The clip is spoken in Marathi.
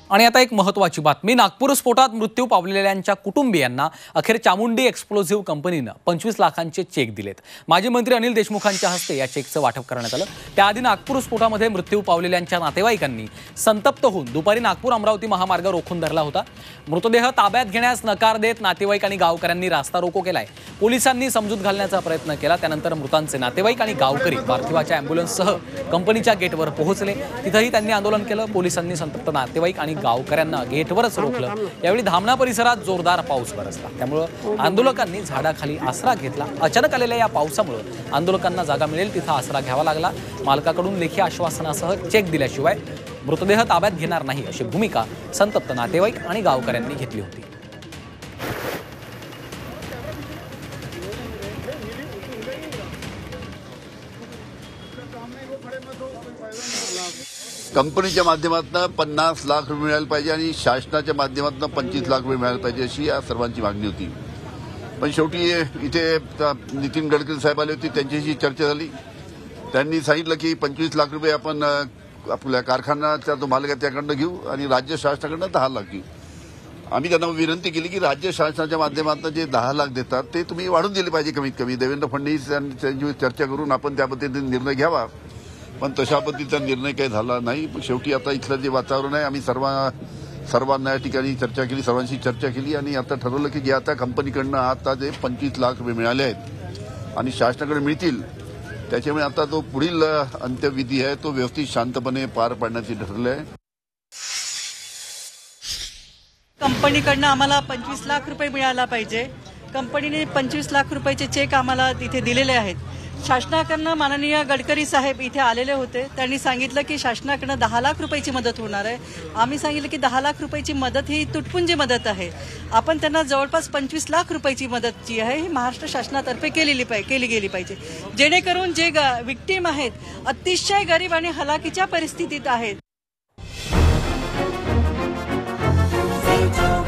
आणि आता एक महत्त्वाची बातमी। नागपूर स्फोटात मृत्यू पावलेल्यांच्या कुटुंबियांना अखेर चामुंडी एक्सप्लोझिव्ह कंपनीने 25 लाखांचे चेक दिलेत। माजी मंत्री अनिल देशमुखांच्या हस्ते या चेकचं वाटप करण्यात आलं। त्याआधी नागपूर स्फोटामध्ये मृत्यू पावलेल्यांच्या नातेवाईकांनी संतप्त होऊन दुपारी नागपूर अमरावती महामार्ग रोखून धरला होता। मृतदेह ताब्यात घेण्यास नकार देत नातेवाईक आणि गावकऱ्यांनी रास्ता रोको केलाय। पोलिसांनी समजूत घालण्याचा प्रयत्न केला। त्यानंतर मृतांचे नातेवाईक आणि गावकरी पार्थिवाच्या ॲम्ब्युलन्ससह कंपनीच्या गेटवर पोहोचले। तिथेही त्यांनी आंदोलन केलं। पोलिसांनी संतप्त नातेवाईक आणि गावकऱ्यांना गेटवरच रोखलं। यावेळी धामणा परिसरात जोरदार पाऊस बरसला। त्यामुळे आंदोलकांनी झाडाखाली आसरा घेतला। अचानक आलेल्या या पावसामुळे आंदोलकांना जागा मिळेल तिथे आसरा घ्यावा लागला। मालकाकडून लेखी आश्वासनासह चेक दिल्याशिवाय मृतदेह ताब्यात घेणार नाही अशी भूमिका संतप्त नातेवाईक आणि गावकऱ्यांनी घेतली होती। कंपनीच्या माध्यमातून 50 लाख रुपये मिळायला पाहिजे आणि शासनाच्या माध्यमातून 25 लाख रुपये मिळायला पाहिजे अशी या सर्वांची मागणी होती। पण शेवटी इथे नितीन गडकरी साहेब आले होते, त्यांच्याशी चर्चा झाली। त्यांनी सांगितलं की 25 लाख रुपये आपण आपल्या कारखान्याचा जो मालक आहे त्याकडनं घेऊ आणि राज्य शासनाकडनं 10 लाख घेऊ। आम्ही त्यांना विनंती केली की राज्य शासनाच्या माध्यमातून जे 10 लाख देतात ते तुम्ही वाढून दिले पाहिजे कमीत कमी। देवेंद्र फडणवीस यांची चर्चा करून आपण त्या पद्धतीने निर्णय घ्यावा, पण तशा पद्धतीचा निर्णय काही झाला नाही। शेवटी आता इथलं जे वातावरण आहे, आम्ही सर्वांना या ठिकाणी चर्चा केली, सर्वांशी चर्चा केली आणि आता ठरवलं की जे आता कंपनीकडनं आता जे 25 लाख रुपये मिळाले आहेत आणि शासनाकडे मिळतील, त्याच्यामुळे आता तो पुढील अंत्यविधी आहे तो व्यवस्थित शांतपणे पार पाडण्याचे ठरले आहे। कंपनीकडनं आम्हाला 25 लाख रुपये मिळायला पाहिजे। कंपनीने 25 लाख रुपयाचे चेक आम्हाला तिथे दिलेले आहेत। शासनाकडनं माननीय गडकरी साहेब इथे आलेले होते। त्यांनी सांगितलं की शासनाकडनं 10 लाख रुपयाची मदत होणार आहे। आम्ही सांगितलं की 10 लाख रुपयाची मदत ही तुटपुंजी मदत आहे। आपण त्यांना जवळपास 25 लाख रुपयाची मदत जी आहे ही महाराष्ट्र शासनातर्फे केली गेली पाहिजे, जेणेकरून जे विक्टीम आहेत अतिशय गरीब आणि हलाखीच्या परिस्थितीत आहेत।